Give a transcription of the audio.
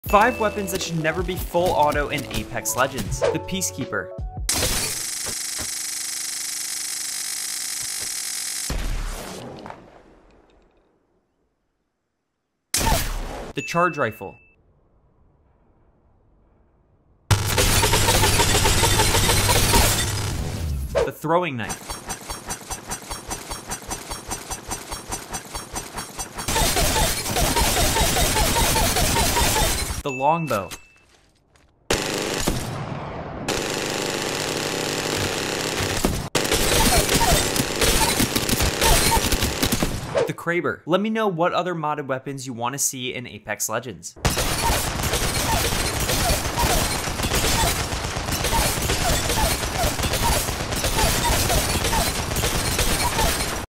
5 weapons that should never be full auto in Apex Legends. The Peacekeeper. The Charge Rifle. The Throwing Knife. The Longbow. The Kraber. Let me know what other modded weapons you want to see in Apex Legends.